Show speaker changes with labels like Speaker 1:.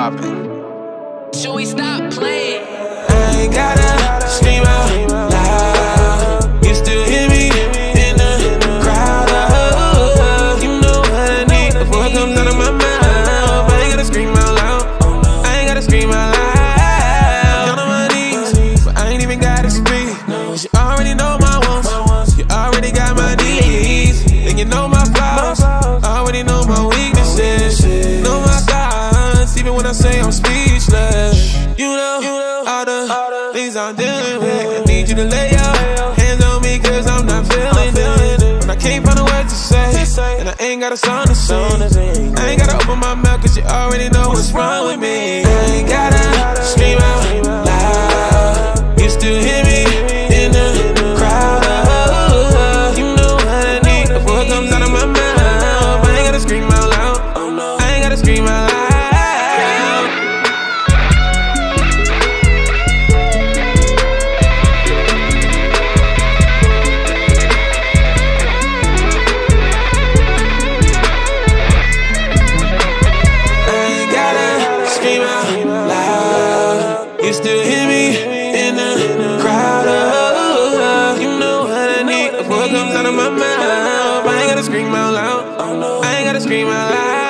Speaker 1: popping.
Speaker 2: Should we stop playing?
Speaker 3: I ain't gotta scream out loud. You still hear me in the crowd. You know what I need before it comes out of my mouth. I ain't gotta scream out loud. I ain't gotta scream out loud. Down on my knees, but I ain't even gotta speak. Cause you already know my wants. You already got my needs. And you know my flaws. Already know my weaknesses. Know my thoughts, even when I say I'm speechless. You know all the things I'm dealing with. I need you to lay your hands on me, cause I'm not feeling it. When I can't find a word to say, and I ain't got a song to sing. I ain't gotta open my mouth, cause you already know what's wrong with me. I ain't gotta scream out loud. You still hear me in the crowd. You know what I need before it comes out of my mouth. I ain't gotta scream out loud. I ain't gotta scream out loud. Scream out loud. You still hear me in the crowd. You know what I need before it comes out of my mouth. I ain't gotta scream out loud. I ain't gotta scream out loud.